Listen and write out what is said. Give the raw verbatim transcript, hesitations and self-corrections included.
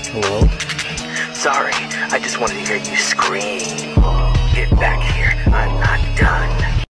Hello? Sorry, I just wanted to hear you scream.